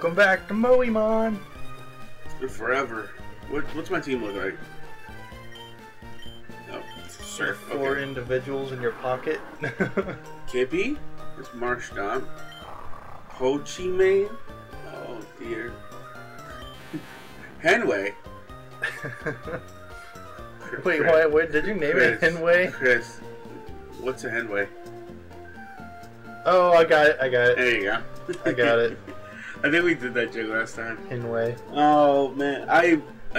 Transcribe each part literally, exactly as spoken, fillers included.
Welcome back to Moemon. It's been forever. What, what's my team look like? Oh, surf. Four Okay. individuals in your pocket. Kippy. It's Marshtomp. Ho Chi Minh. Oh dear. Henway. Wait, why, wait, did you name Chris, it Henway? Chris, what's a Henway? Oh, I got it, I got it. There you go. I got it. I think we did that joke last time. Henway. Oh man, I, I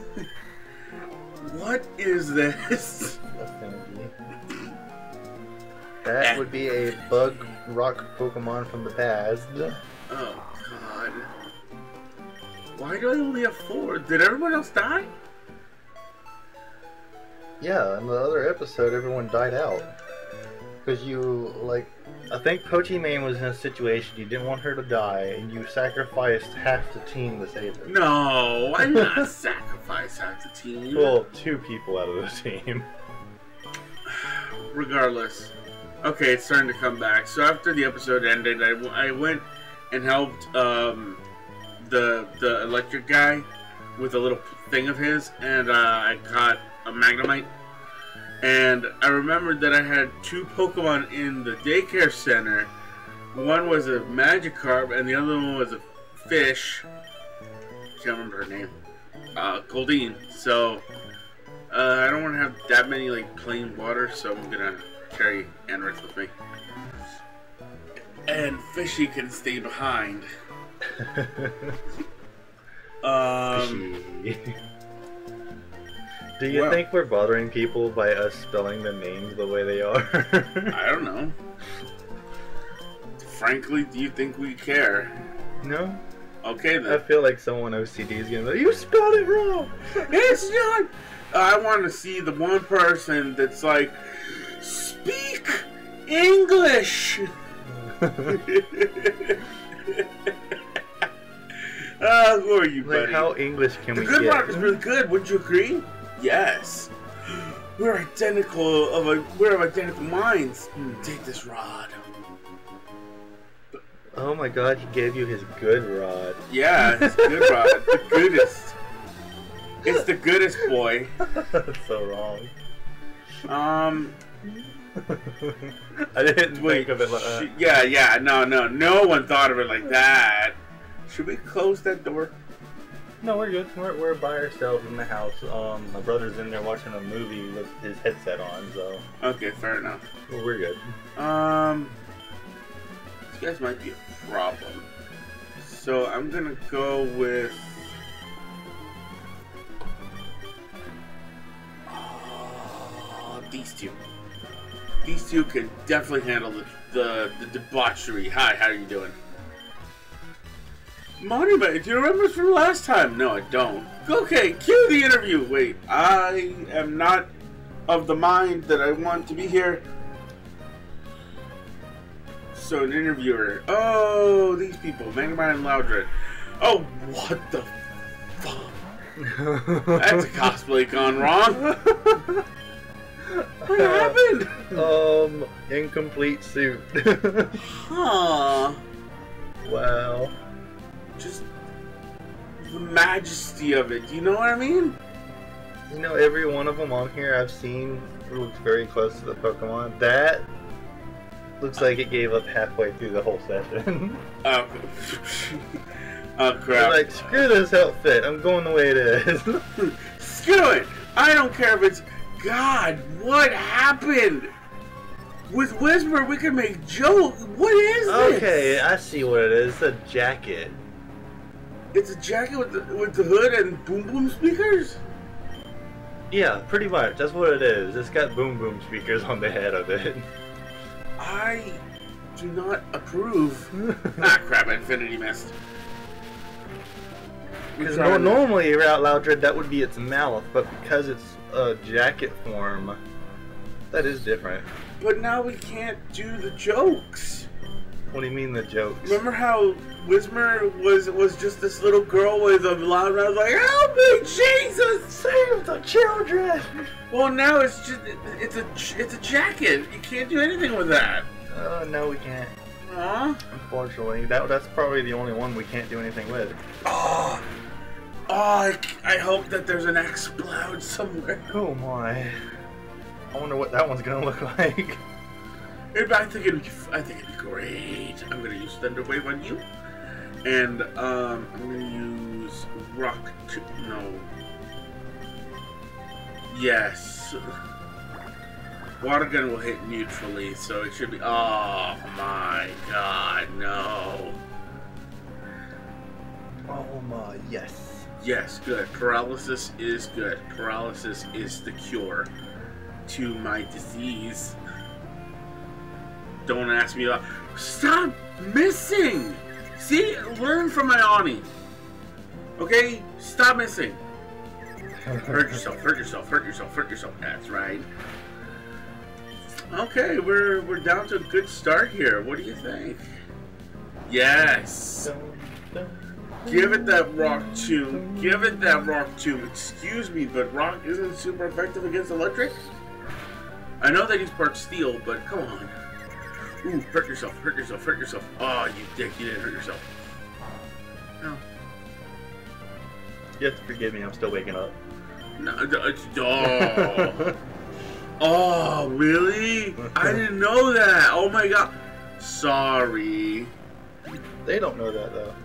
what is this? What's gonna be? That would be a bug rock Pokemon from the past. Oh god. Why do I only have four? Did everyone else die? Yeah, in the other episode, everyone died out. Because you, like, I think Pochimane was in a situation you didn't want her to die, and you sacrificed half the team to save her. No, I did not sacrifice half the team. Well, two people out of the team. Regardless. Okay, it's starting to come back. So after the episode ended, I, I went and helped um, the the electric guy with a little thing of his, and uh, I caught a Magnemite. And I remembered that I had two Pokemon in the daycare center. One was a Magikarp, and the other one was a fish. Can't remember her name. Uh, Goldeen. So uh, I don't want to have that many like plain water, so I'm gonna carry Anorith with me. And Fishy can stay behind. um. Do you well, think we're bothering people by us spelling the names the way they are? I don't know. Frankly, do you think we care? No. Okay then. I feel like someone O C D is gonna be like, you spelled it wrong! It's not. I want to see the one person that's like, speak English! uh, who are you, buddy? Like, how English can the we good get? rock is really good, wouldn't you agree? Yes. We're identical of a we're of identical minds. Take this rod. Oh my god, he gave you his good rod. Yeah, it's good rod. The goodest. It's the goodest, boy. That's so wrong. Um I didn't wait, think of it like that. sh- yeah, yeah, no, no. No one thought of it like that. Should we close that door? No, we're good. We're, we're by ourselves in the house. Um, my brother's in there watching a movie with his headset on, so Okay, fair enough. well, we're good. Um, you guys might be a problem. So I'm gonna go with. Oh, these two. These two can definitely handle the the, the debauchery. Hi, how are you doing? Monument, do you remember us from last time? No, I don't. Okay, cue the interview. Wait, I am not of the mind that I want to be here. So, an interviewer. Oh, these people. Magnemite and Loudred. Oh, what the fuck? That's a cosplay gone wrong. What happened? Um, incomplete suit. Huh. Wow. Just the majesty of it. Do you know what I mean? You know, every one of them on here I've seen looks very close to the Pokemon. That looks like it gave up halfway through the whole session. Oh, oh crap. They're like, screw this outfit, I'm going the way it is. Screw it! I don't care if it's... God, what happened? With Whisper, we can make jokes. What is this? Okay, I see what it is. It's a jacket. It's a jacket with the, with the hood and boom boom speakers? Yeah, pretty much. That's what it is. It's got boom boom speakers on the head of it. I do not approve. Ah, crap, Infinity Mist. Because no, normally around Loudred, that would be its mouth, but because it's a jacket form, that is different. But now we can't do the jokes. What do you mean the jokes? Remember how Whismer was was just this little girl with a loud mouth like, help me, Jesus! Save the children! Well, now it's just, it's a, it's a jacket. You can't do anything with that. Oh, no, we can't. Huh? Unfortunately, that that's probably the only one we can't do anything with. Oh, oh I, I hope that there's an Explode somewhere. Oh my! I wonder what that one's gonna look like. It, I think it'd be, I think it'd be great. I'm gonna use Thunder Wave on you, and um, I'm gonna use Rock. To, no. Yes. Water gun will hit neutrally, so it should be. Oh my God, no. Oh my, yes. Yes, good. Paralysis is good. Paralysis is the cure to my disease. Don't ask me about. Stop missing! See? Learn from my Ani. Okay? Stop missing. Hurt yourself, hurt yourself, hurt yourself, hurt yourself. That's right. Okay, we're we're down to a good start here. What do you think? Yes. Give it that rock tomb. Give it that rock tomb. Excuse me, but rock isn't super effective against electric? I know they use part steel, but come on. Ooh, hurt yourself, hurt yourself, hurt yourself. Oh, you dick, you didn't hurt yourself. No. You have to forgive me, I'm still waking up. No, it's oh. Oh, really? I didn't know that. Oh my God. Sorry. They don't know that though.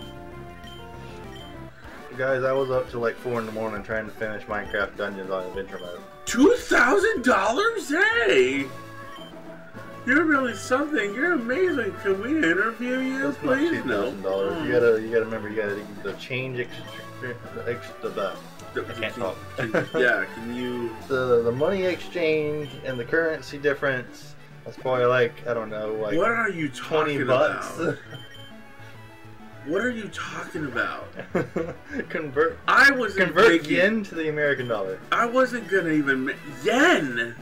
Guys, I was up till like four in the morning trying to finish Minecraft Dungeons on Adventure Mode. Two thousand dollars? Hey! You're really something. You're amazing. Can we interview you, That's please? not two thousand dollars. No. You gotta, you gotta remember, you gotta the change extra, the extra, the. I can't talk. Can, yeah, can you? the the money exchange and the currency difference. That's probably like I don't know, like What are you talking twenty bucks. about? What are you talking about? convert. I was Convert making, yen to the American dollar. I wasn't gonna even ma- yen.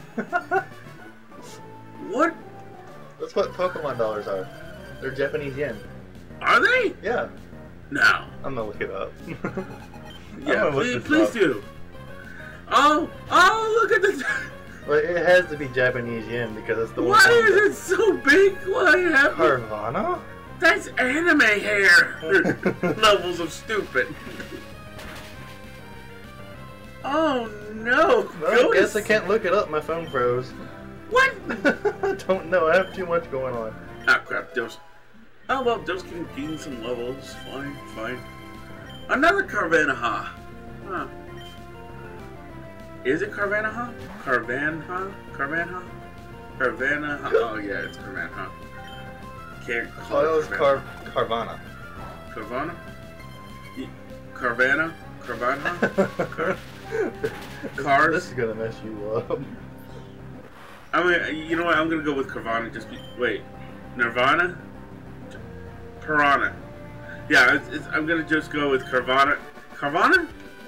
What That's what Pokemon dollars are. They're Japanese yen. are they? Yeah, No. I'm gonna look it up. Yeah, I'm gonna look please, this please up. do. Oh, oh, look at the. Well, it has to be Japanese yen because it's the one. Why is it so big? What happened? Carvana? That's anime hair. Levels of stupid. Oh no! Well, I guess I can't look it up. My phone froze. What? I don't know. I have too much going on. Ah, crap, Dos. Oh, well, Dos can gain some levels. Fine, fine. Another Carvanaha. Huh. Is it Carvanaha? Carvanha? Carvanha? Carvanaha? Oh, yeah, it's Carvanaha. Can't call Oh, it was Carvana. Car Carvana. Carvana? Ye- Carvana? Carvana? Car Cars? This is gonna mess you up. I mean, you know what? I'm gonna go with Carvana. Just be, wait, Nirvana, Piranha. Yeah, it's, it's, I'm gonna just go with Carvana. Carvana?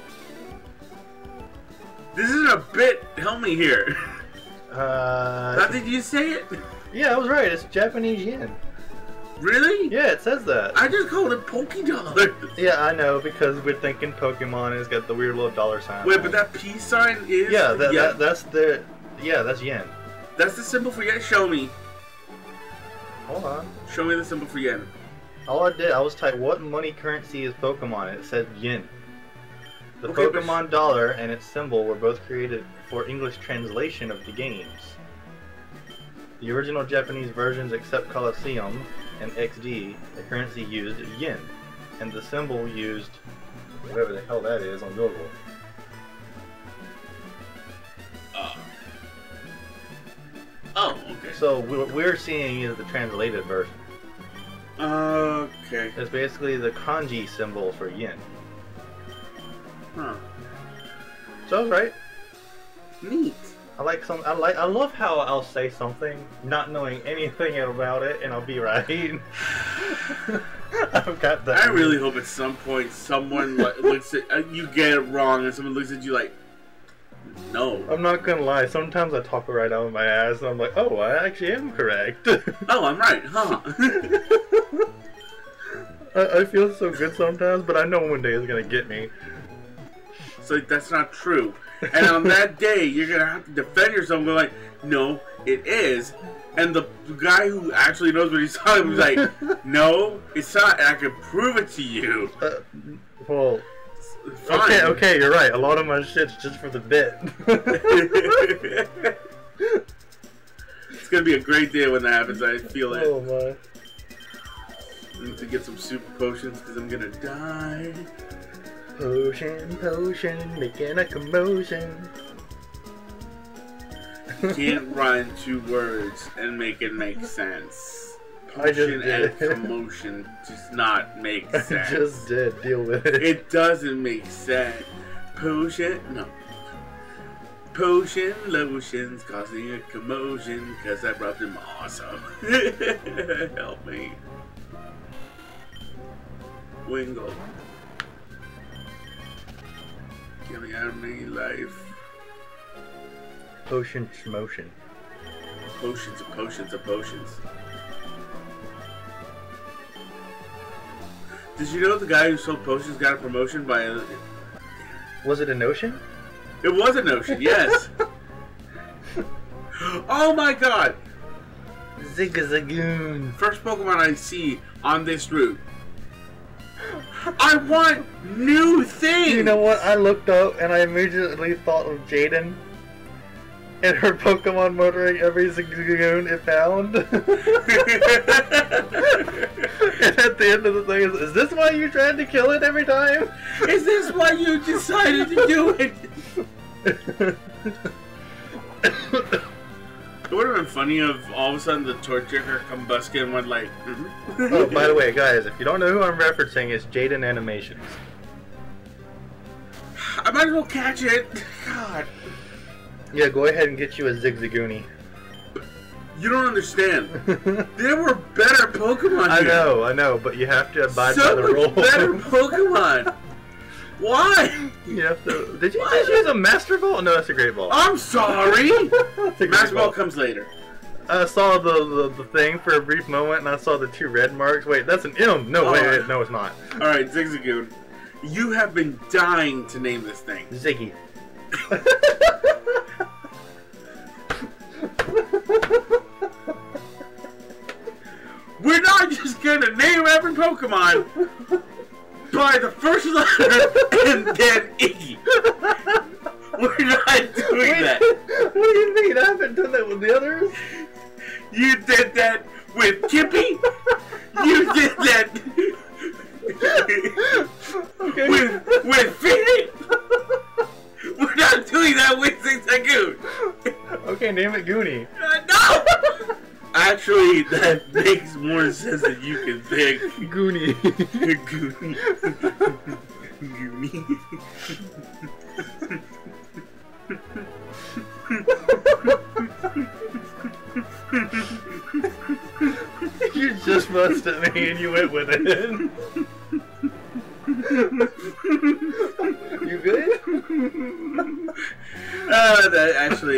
This isn't a bit. Help me here. Uh, How did you say it? yeah, I was right. It's Japanese yen. Really? Yeah, it says that. I just called it Pokédollars. Yeah, I know because we're thinking Pokemon and it's got the weird little dollar sign. Wait, but that peace sign is yeah, that, yen? that that's the yeah, that's yen. That's the symbol for yen. Show me. Hold on. Show me the symbol for yen. All I did, I was type what money currency is Pokemon. It said yen. The Okay, but- Pokemon dollar and its symbol were both created for English translation of the games. The original Japanese versions, except Colosseum and X D, the currency used yen, and the symbol used whatever the hell that is on Google. Uh. Oh, okay. So what we're seeing is the translated version. Okay. It's basically the kanji symbol for yen. Huh. So I was right. Neat. I like some. I like. I love how I'll say something not knowing anything about it, and I'll be right. I've got that. I really hope at some point someone like, looks at uh, you get it wrong, and someone looks at you like, no. I'm not gonna lie. Sometimes I talk right out of my ass, and I'm like, oh, I actually am correct. Oh, I'm right, huh? I, I feel so good sometimes, but I know one day it's gonna get me. So that's not true. And on that day, you're going to have to defend yourself and go like, no, it is. And the guy who actually knows what he's talking about is like, no, it's not, and I can prove it to you. Uh, well, fine. Okay, okay, you're right. A lot of my shit's just for the bit. It's going to be a great day when that happens, I feel it. Oh, my. I need to get some super potions because I'm going to die. Potion, potion, making a commotion. Can't rhyme two words and make it make sense. I just Potion and did. commotion does not make sense. I just did. Deal with it. It doesn't make sense. Potion, no. Potion lotions causing a commotion because I brought them awesome. Help me. Wingle. Get me out of me life. Potion, motion. Potions and potions and potions. Did you know the guy who sold potions got a promotion by a... Was it a notion? It was a notion, yes. Oh my god! Zigzagoon. First Pokemon I see on this route. I want new things! You know what? I looked up and I immediately thought of Jaden and her Pokemon murdering every Zigzagoon it found. And at the end of the thing, is, is this why you tried to kill it every time? Is this why you decided to do it? It would have been funny if all of a sudden the Torchic Combuskin went like... Mm-hmm. Oh, by the way, guys, if you don't know who I'm referencing, it's Jaden Animations. I might as well catch it. God. Yeah, go ahead and get you a Zigzagoony. You don't understand. There were better Pokemon I here. know, I know, but you have to abide so by the rules. much better Pokemon. Why? You have to. Did you just use a Master Ball? No, that's a Great Ball. I'm sorry. That's a Great Master Ball Ball comes later. I saw the, the the thing for a brief moment, and I saw the two red marks. Wait, that's an M. No, Oh. wait, wait, no, it's not. All right, Zigzagoon. You have been dying to name this thing. Ziggy. We're not just gonna name every Pokemon by the first letter and then Iggy. We're not doing Wait, that. what do you mean? I haven't done that with the others. You did that with Kippy. You did that Okay. with with Phoenix. We're not doing that with Zigzagoon. Okay, name it Goonie. Uh, no. Actually, that makes more sense than you can think. Goonie. Goonie. Goonie. You just fussed at me and you went with it. You good? Uh, that actually.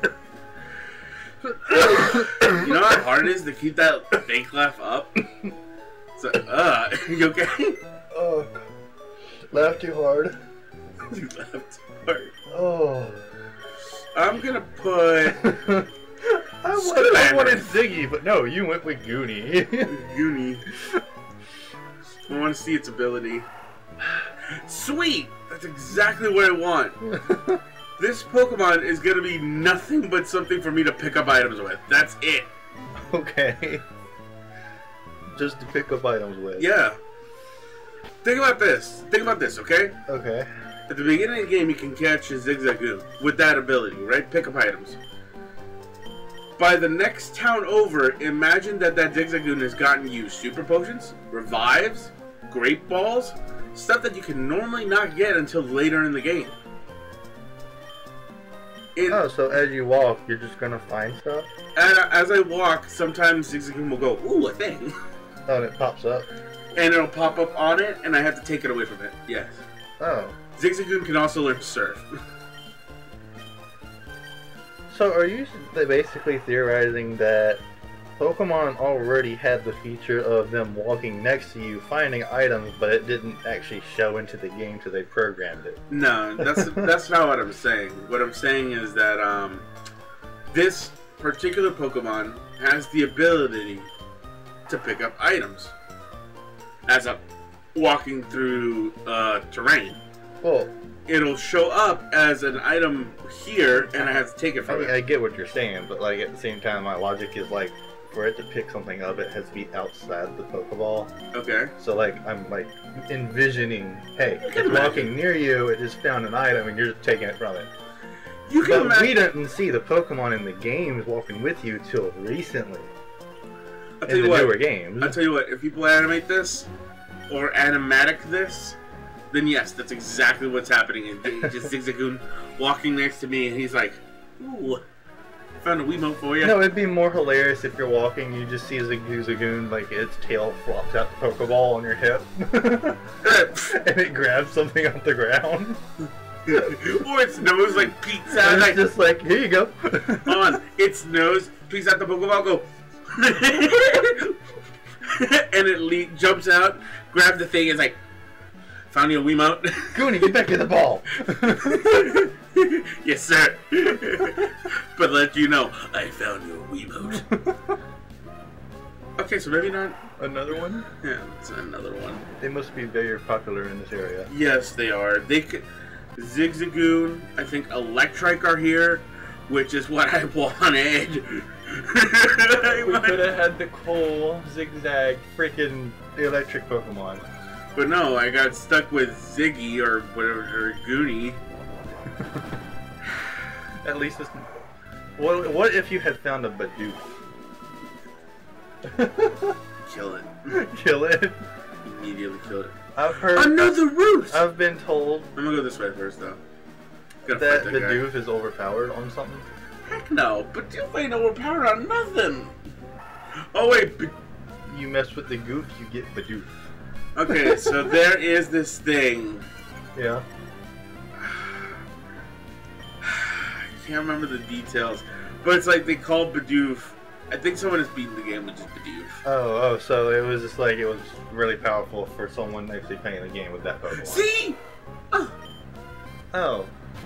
You know how hard it is to keep that fake laugh up? So, uh, you okay? Oh, laugh too hard. You laughed hard. Oh. I'm gonna put I wanted, I wanted Ziggy, but no, you went with Goonie. Goonie. I want to see its ability. Sweet! That's exactly what I want. This Pokemon is gonna be nothing but something for me to pick up items with. That's it. Okay. Just to pick up items with. Yeah. Think about this. Think about this, okay? Okay. At the beginning of the game, you can catch a Zigzagoon with that ability, right? Pick up items. By the next town over, imagine that that Zigzagoon has gotten you Super Potions, Revives, Great Balls, stuff that you can normally not get until later in the game. It, Oh, so as you walk, you're just gonna find stuff? and as I walk, sometimes Zigzagoon will go, ooh, a thing. Oh, and it pops up. And it'll pop up on it, and I have to take it away from it. Yes. Oh. Zigzagoon can also learn to surf. So are you basically theorizing that Pokemon already had the feature of them walking next to you, finding items, but it didn't actually show into the game till they programmed it. No, that's that's not what I'm saying. What I'm saying is that um, this particular Pokemon has the ability to pick up items as I'm walking through uh, terrain. Well, it'll show up as an item here, and I have to take it I from mean, it. I get what you're saying, but like at the same time, my logic is like, for it to pick something up, it has to be outside the Pokeball. Okay. So like, I'm like envisioning, hey, You it's can walking near you, it just found an item, and you're just taking it from it. You can But imagine. we didn't see the Pokemon in the games walking with you till recently. I'll tell In you the newer what. games. I'll tell you what. If people animate this or animatic this, then yes, that's exactly what's happening. And just Zigzagoon walking next to me, and he's like, "Ooh, found a Wiimote for you." No, it'd be more hilarious if you're walking, you just see Zigzagoon, like its tail flops out the Pokeball on your hip, and it grabs something off the ground. Or its nose like peeks And out, it's like just like, here you go. on its nose peeks out the Pokeball, go, and it le jumps out, grabs the thing, and is like, "Found you a Wiimote." Goonie, get back to the ball. Yes, sir. But let you know, I found you a Wiimote. Okay, so maybe not. Another one? Yeah, it's another one. They must be very popular in this area. Yes, they are. They could. Zigzagoon, I think Electrike are here, which is what I wanted. We could have had the cool zigzag freaking electric Pokemon. But no, I got stuck with Ziggy or whatever, or Goonie. At least it's... What, what if you had found a Bidoof? Kill it. Kill it? Immediately kill it. I've heard... Another Roost! I've been told I'm gonna go this way first, though. Gotta that fight that guy. Bidoof is overpowered on something. Heck no, Bidoof ain't overpowered on nothing. Oh wait, Bid You mess with the goof, you get Bidoof. okay, so there is this thing. Yeah. I can't remember the details, but it's like they called Bidoof. I think someone has beaten the game with just Bidoof. Oh, oh, so it was just like, it was really powerful for someone actually playing the game with that Pokemon. See? Oh. Oh.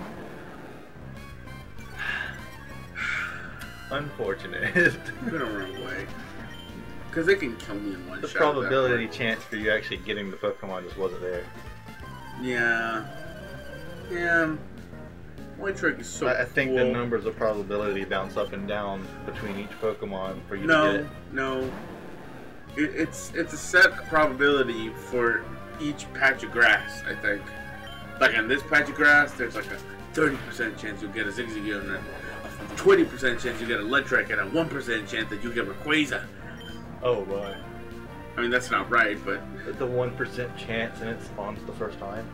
Unfortunate. I'm gonna run away. Because they can kill me in one The shot. probability chance for you actually getting the Pokemon just wasn't there. Yeah. Yeah. White Trick is so I I think cool. the numbers of probability bounce up and down between each Pokemon for you to No, get it. no. It, it's it's a set probability for each patch of grass, I think. Like on this patch of grass, there's like a thirty percent chance you'll get a Zigzagoon, and a twenty percent chance you'll get a Electric, and a one percent chance that you'll get Rayquaza. Oh boy. I mean, that's not right, but The one percent chance and it spawns the first time.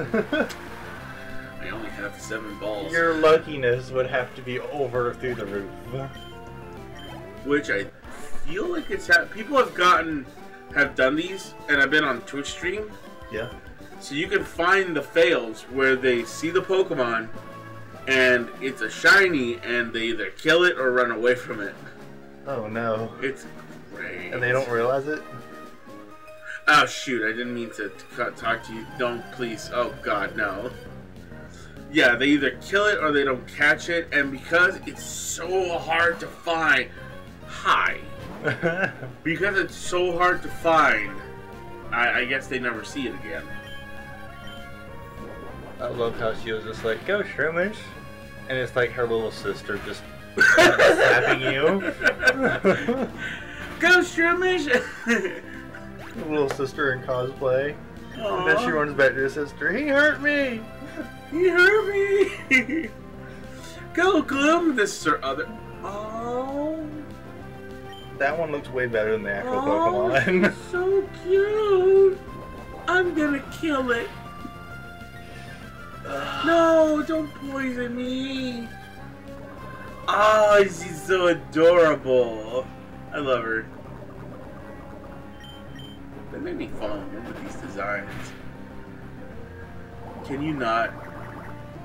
I only have seven balls. Your luckiness would have to be over through the roof. Which I feel like it's ha people have gotten have done these, and I've been on Twitch stream, Yeah. so you can find the fails where they see the Pokemon and it's a shiny, and they either kill it or run away from it. Oh no. It's great. And they don't realize it? Oh shoot! I didn't mean to cut, talk to you. Don't please. Oh god, no. Yeah, they either kill it or they don't catch it, and because it's so hard to find, hi. Because it's so hard to find, I, I guess they never see it again. I love how she was just like, go Shroomish. And it's like her little sister just slapping you. Go Shroomish! Little sister in cosplay. Aww. And then she runs back to her sister. He hurt me! He hurt me! Go Gloom! This is her other. Oh. That one looks way better than the actual Oh, Pokemon. she's so cute! I'm gonna kill it. No, don't poison me. Oh, she's so adorable. I love her. They made me fall in love with these designs. Can you not?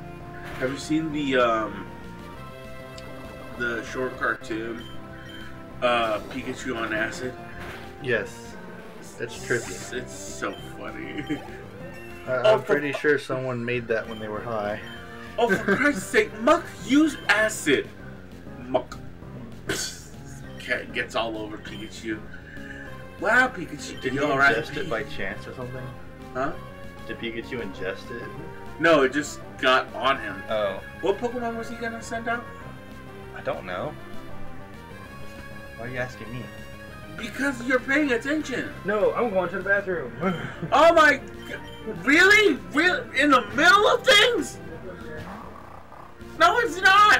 Have you seen the um the short cartoon uh, Pikachu on acid. Yes. It's trippy. It's, it's so funny. Uh, I'm oh, pretty for... sure someone made that when they were high. Oh, for Christ's sake, Muck, use acid. Muck. Cat gets all over Pikachu. Wow, Pikachu. Did you alright? ingest it by chance or something? Huh? Did Pikachu ingest it? No, it just got on him. Oh. What Pokemon was he gonna send out? I don't know. Why are you asking me? Because you're paying attention. No, I'm going to the bathroom. Oh my... Really? Really? In the middle of things? No, it's not.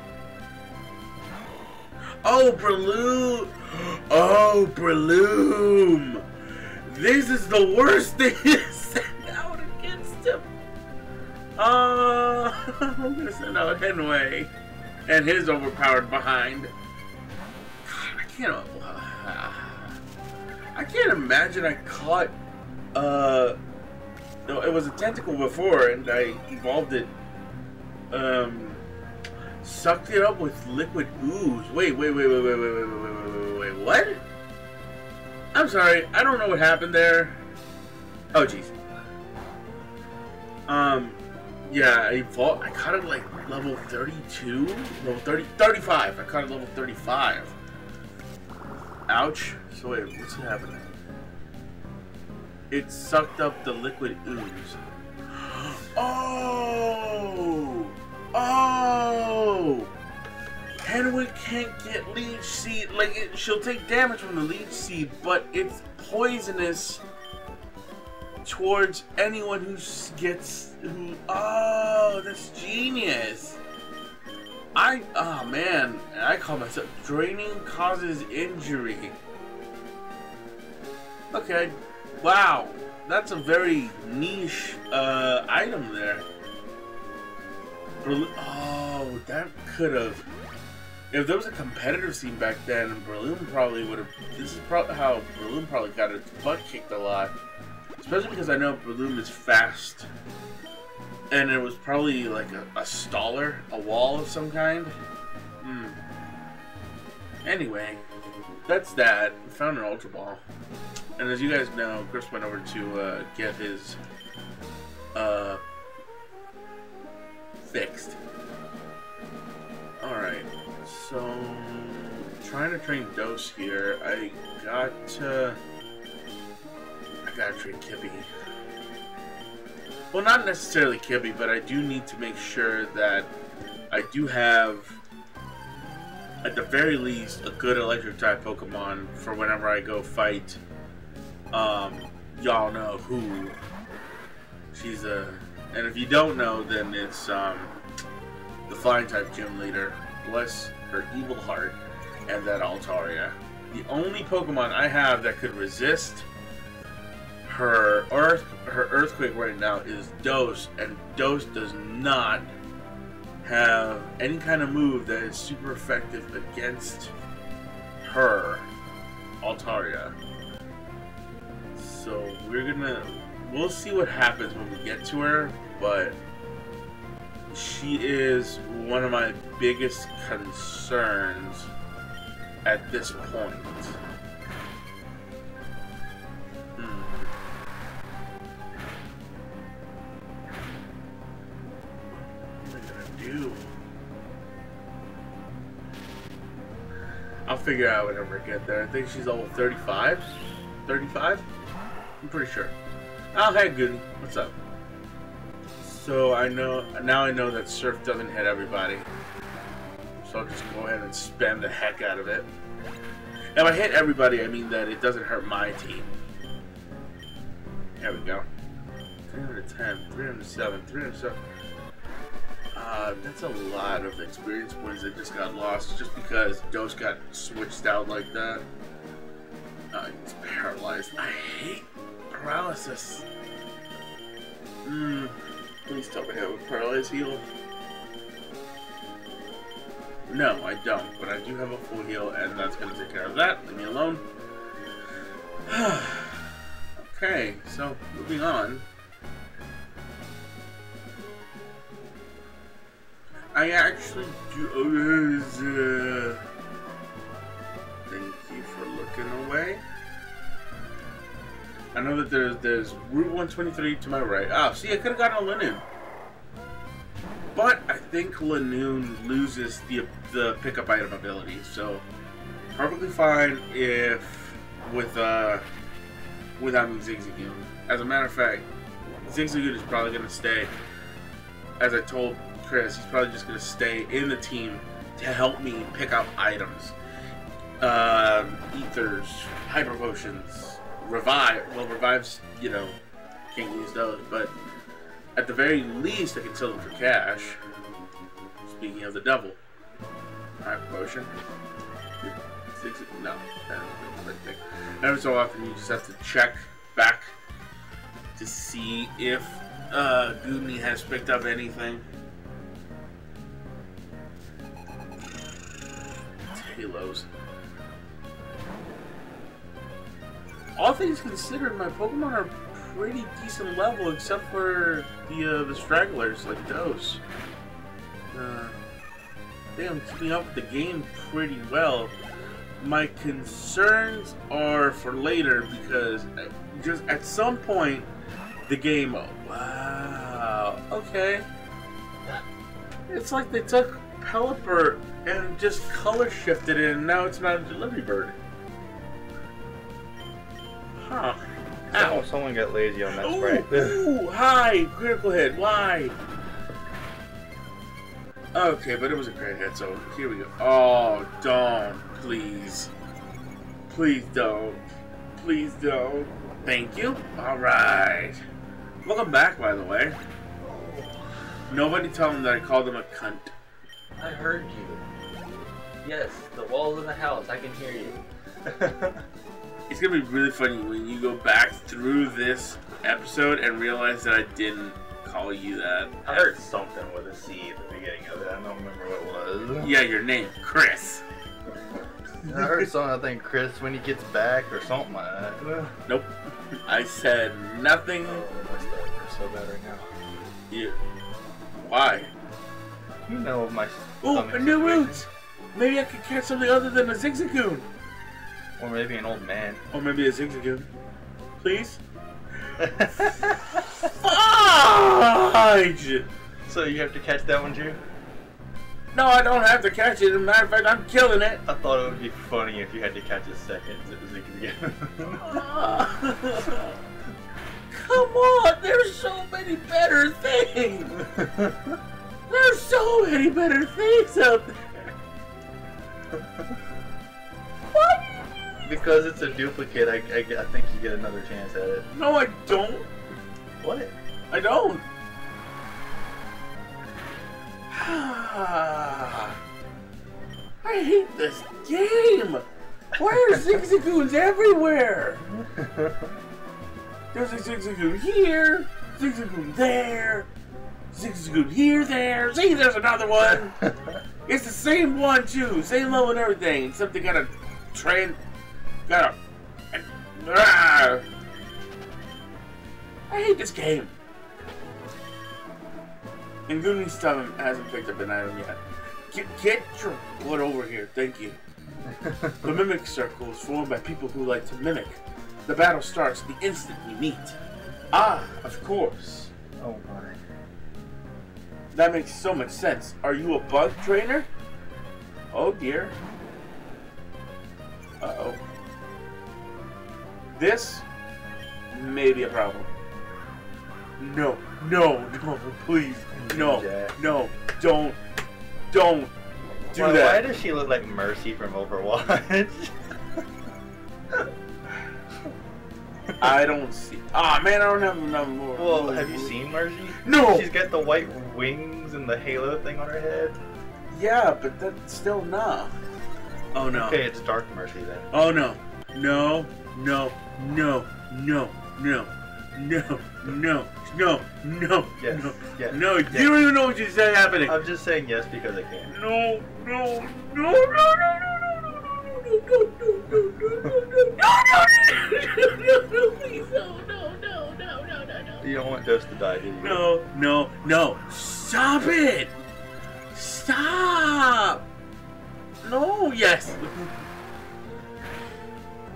Oh, Breloom. Oh, Breloom. This is the worst thing to send out against him. Uh, I'm going to send out Henway. And his overpowered behind. God, I can't... Uh, I can't imagine I caught... Uh... No, it was a tentacle before, and I evolved it, um, sucked it up with liquid ooze. Wait, wait, wait, wait, wait, wait, wait, wait, wait, wait, wait, what? I'm sorry, I don't know what happened there. Oh, jeez. Um, yeah, I evolved, I caught it like level thirty-two, level thirty, thirty-five. I caught it level thirty-five. Ouch. So wait, what's happening? It sucked up the liquid ooze. Oh! Oh! Henwick can't get leech seed. Like, it, she'll take damage from the leech seed, but it's poisonous towards anyone who gets... Who, oh, that's genius. I... Oh, man. I call myself... Draining causes injury. Okay. Wow, that's a very niche uh, item there. Oh, that could have... If there was a competitive scene back then, Breloom probably would have... This is probably how Breloom probably got its butt kicked a lot. Especially because I know Breloom is fast. And it was probably like a, a staller, a wall of some kind. Hmm. Anyway, that's that. We found an Ultra Ball. And as you guys know, Chris went over to uh, get his uh, fixed. Alright, so trying to train Dose here. I got to... I gotta train Kibby. Well, not necessarily Kibby, but I do need to make sure that I do have, at the very least, a good electric type Pokemon for whenever I go fight. Um, y'all know who. She's a, and if you don't know, then it's um, the flying type gym leader. Bless her evil heart, and that Altaria. The only Pokemon I have that could resist her earth, her earthquake right now is Dose, and Dose does not have any kind of move that is super effective against her, Altaria. So we're gonna, we'll see what happens when we get to her, but she is one of my biggest concerns at this point. Hmm. What am I gonna do? I'll figure out whenever I get there. I think she's level thirty-five? thirty-five? I'm pretty sure. Oh, hey, Goody. What's up? So I know, now I know that Surf doesn't hit everybody. So I'll just go ahead and spam the heck out of it. If I hit everybody, I mean that it doesn't hurt my team. There we go. three hundred ten, three hundred seven, three hundred seven. Uh, that's a lot of experience points that just got lost just because Dose got switched out like that. Uh, he's paralyzed. I hate paralysis. Hmm. Please tell me I have a paralyzed heal. No, I don't, but I do have a full heal, and that's going to take care of that. Leave me alone. Okay, so moving on. I actually do. Uh, looking away. I know that there's there's Route one twenty-three to my right. Oh, see, I could have gotten a Linoon. But I think Linoon loses the the pickup item ability, so perfectly fine if with uh with having Zigzagoon. As a matter of fact, Zigzagoon is probably gonna stay. As I told Chris, he's probably just gonna stay in the team to help me pick out items, uh, ethers, hyper potions, revive. Well, revives, you know, can't use those, but at the very least, I can sell them for cash. Speaking of the devil, hyper potion. No, that's the right thing. Every so often, you just have to check back to see if uh, Goonie has picked up anything. Halos. All things considered, my Pokemon are pretty decent level, except for the uh, the stragglers like those. Uh, I think I'm keeping up with the game pretty well. My concerns are for later because just at some point the game. Oh, wow. Okay. It's like they took Pelipper and just color shifted it, and now it's not a delivery bird. Huh. Ow. Someone got lazy on that Ooh, sprite. Ooh, hi! Critical hit, why? Okay, but it was a great hit, so here we go. Oh, don't. Please. Please don't. Please don't. Thank you. Alright. Welcome back, by the way. Nobody tell him that I called him a cunt. I heard you. Yes, the walls of the house. I can hear you. It's gonna be really funny when you go back through this episode and realize that I didn't call you that. I heard something with a C at the beginning of it. I don't remember what it was. Yeah, your name, Chris. I heard something, I think Chris when he gets back or something like that. Nope. I said nothing. Oh, my stomach hurts so bad right now. You. Why? You know my Ooh, stomach a new situation. route! Maybe I could catch something other than a Zigzagoon. Or maybe an old man. Or maybe a Zigzagoon. Please? Fudge! So you have to catch that one too? No, I don't have to catch it. As a matter of fact, I'm killing it. I thought it would be funny if you had to catch a second Zigzagoon. Come on, there's so many better things. There's so many better things out there. What? Because it's a duplicate, I, I, I think you get another chance at it. No, I don't. What? I don't. I hate this game. Why are Zigzagoons everywhere? There's a Zigzagoon here, Zigzagoon there, Zigzagoon here, there. See, there's another one. It's the same one too, same level and everything, except they got a train, got a. Ah. I hate this game. And Goonie still hasn't picked up an item yet. Get, get your blood over here, thank you. The Mimic Circle is formed by people who like to mimic. The battle starts the instant we meet. Ah, of course. Oh my. That makes so much sense. Are you a bug trainer? Oh dear. Uh-oh. This may be a problem. No, no, no, please. No, no, don't, don't do why, that. Why does she look like Mercy from Overwatch? I don't see. Ah, oh, man, I don't have enough more. Well, have you seen Mercy? No! She's got the white wings and the halo thing on her head. Yeah, but that's still not. Oh no. Okay, it's Dark Mercy then. Oh no. No, no, no, no, no, no, no, no, no, Yes, no, yes, no. yes. You don't even know what you said happening. I'm just saying yes because I can. No, no, no, no, no, no, no, no, no, no, no, please, no, no, no, no, no, no, no. You don't want Dust to die, do you? No, no, no. Stop it! Stop! No, yes.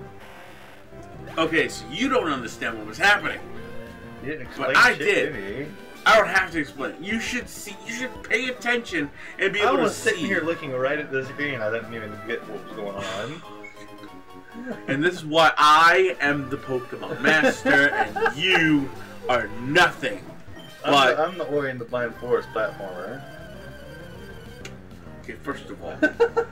Okay, so you don't understand what was happening. You didn't explain But I shit did. to me. I don't have to explain. You should see. You should pay attention and be I able was to see. sitting here looking right at the screen. I didn't even get what was going on. And this is why I am the Pokemon Master, and you are nothing. I'm, But the, I'm the Ori and the Blind Forest platformer. okay, first of all,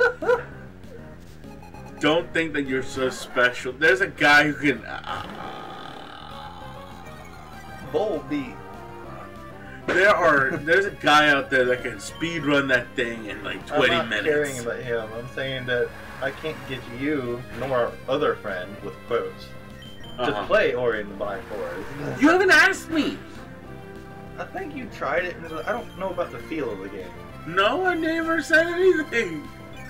don't think that you're so special. There's a guy who can. Uh, Volbeat. there are. There's a guy out there that can speed run that thing in like twenty I'm not minutes. caring about him. I'm saying that I can't get you nor our other friend with quotes Uh-huh. to play Ori and the Blind Forest. You haven't asked me. I think you tried it, and I don't know about the feel of the game. No, I never said anything.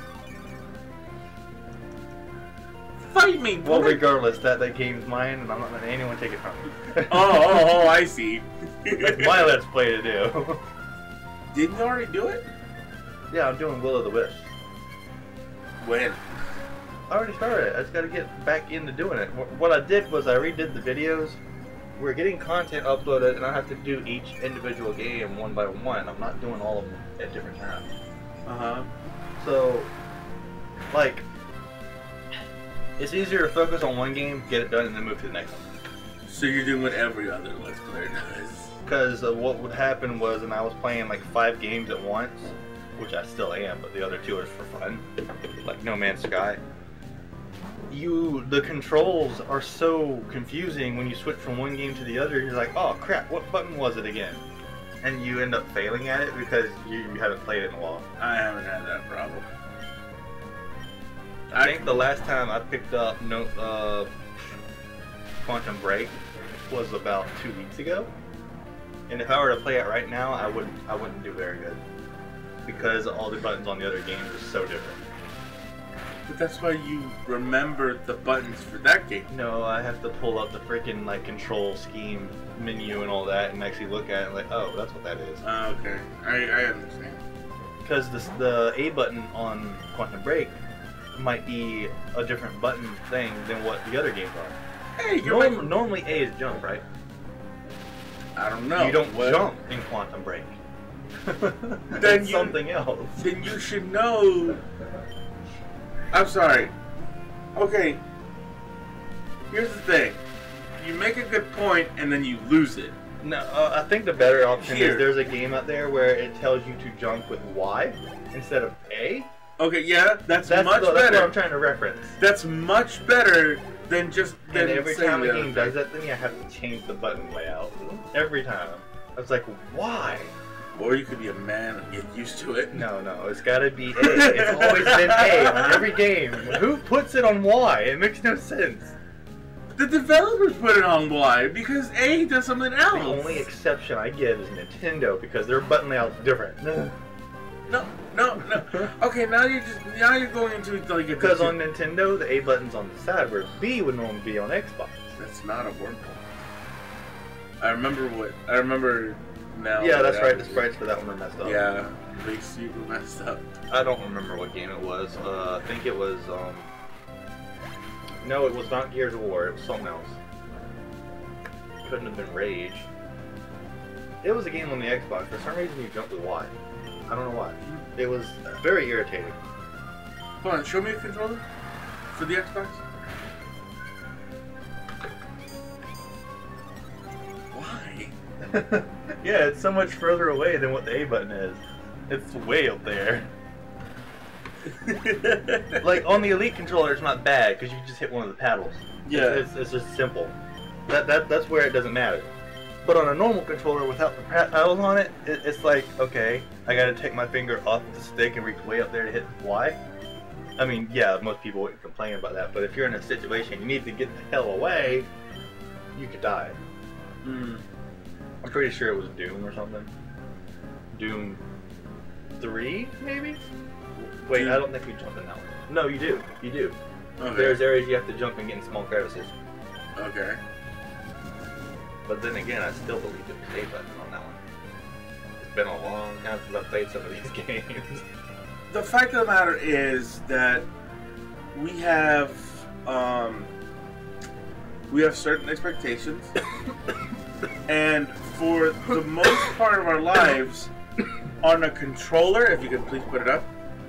Fight me. Well, boy. regardless, that, that game's mine, and I'm not letting anyone take it from me. oh, oh, oh, I see. That's my Let's Play to do. Didn't you already do it? Yeah, I'm doing Will of the Wisp. When? I already started. I just gotta get back into doing it. Wh- What I did was I redid the videos. We're getting content uploaded, and I have to do each individual game one by one. I'm not doing all of them at different times. Uh huh. So, like, it's easier to focus on one game, get it done, and then move to the next one. So you're doing what every other Let's Player does. Because uh, what would happen was, and I was playing like five games at once, which I still am, but the other two are for fun, like No Man's Sky. You, the controls are so confusing when you switch from one game to the other. You're like, oh crap, what button was it again? And you end up failing at it because you, you haven't played it in a while. I haven't had that problem. I think the last time I picked up no uh, Quantum Break was about two weeks ago, and if I were to play it right now, I wouldn't I wouldn't do very good because all the buttons on the other games are so different. But that's why you remember the buttons for that game. No, I have to pull up the freaking like control scheme menu and all that, and actually look at it and like, oh, that's what that is. Uh, okay, I, I understand. Because the the A button on Quantum Break might be a different button thing than what the other games are. Hey, you're Norm- making- normally A is jump, right? I don't know. You don't What- jump in Quantum Break. Then That's you- something else. Then you should know. I'm sorry. Okay. Here's the thing. You make a good point and then you lose it. No, uh, I think the better option Here. is there's a game out there where it tells you to jump with Y instead of A. Okay, yeah, that's, That's, much the, that's better. what I'm trying to reference. That's much better than just. Than And every saying time a the game other does that, then you have to change the button layout. Every time. I was like, why? thing. Or you could be a man and get used to it. No, no, it's gotta be A. It's always been A on every game. Who puts it on Y? It makes no sense. The developers put it on Y because A does something else. The only exception I give is Nintendo because their button layout's different. No, no, no. Okay, now you're just now you're going into like a. Because on Nintendo, the A button's on the side, where B would normally be on Xbox. That's not a word. I remember what I remember now. Yeah, that's that right. I The was- sprites for that one are messed up. Yeah, they super messed up. I don't remember what game it was. Uh, I think it was. Um... No, it was not Gears of War. It was something else. Couldn't have been Rage. It was a game on the Xbox. For some reason, you jumped with Y. I don't know why. It was very irritating. Hold on, show me a controller for the Xbox. Why? Yeah, it's so much further away than what the A button is. It's way up there. Like on the Elite controller, it's not bad because you can just hit one of the paddles. Yeah. it's, it's, it's just simple. That that that's where it doesn't matter. But on a normal controller without the paddles on it, it, it's like, okay, I gotta take my finger off the stick and reach way up there to hit Y. I mean, yeah, most people wouldn't complain about that, but if you're in a situation you need to get the hell away, you could die. Mm. I'm pretty sure it was Doom or something. Doom three, maybe? Wait, Doom. I don't think we jump in that one. No, you do. You do. Okay. There's areas you have to jump and get in small crevices. Okay. But then again, I still believe it was A button on that one. It's been a long time since I've played some of these games. The fact of the matter is that we have um, we have certain expectations, and for the most part of our lives, on a controller, if you could please put it up,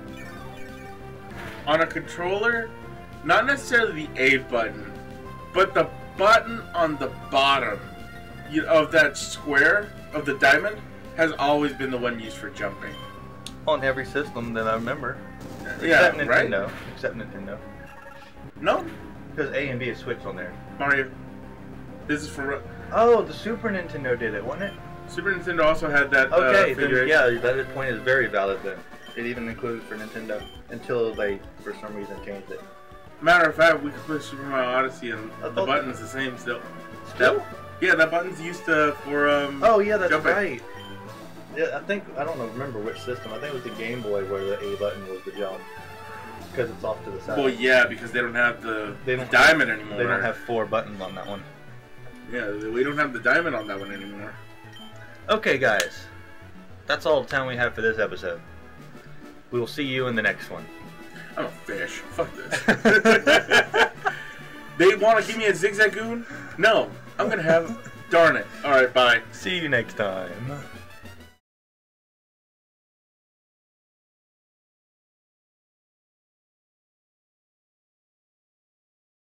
on a controller, not necessarily the A button, but the button on the bottom you, of that square of the diamond has always been the one used for jumping. On every system that I remember. Yeah, Except right? Nintendo. Except Nintendo. No, Because A and B is switched on there. Mario. This is for Oh, the Super Nintendo did it, wasn't it? Super Nintendo also had that. Okay, uh, then figuration. yeah, that point is very valid then. It even included for Nintendo until they, for some reason, changed it. Matter of fact, we could put Super Mario Odyssey and I the thought- button's the same still. Still? That, yeah, that button's used to for um. Oh yeah, that's jumping. right. Yeah, I think I don't know, remember which system. I think it was the Game Boy where the A button was the jump because it's off to the side. Well, yeah, because they don't have the, They the don't diamond anymore. They don't have four buttons on that one. Yeah, we don't have the diamond on that one anymore. Okay, guys, that's all the time we have for this episode. We will see you in the next one. I'm a fish. Fuck this. They want to give me a Zigzagoon? No, I'm gonna have. Darn it. All right, bye. See you next time.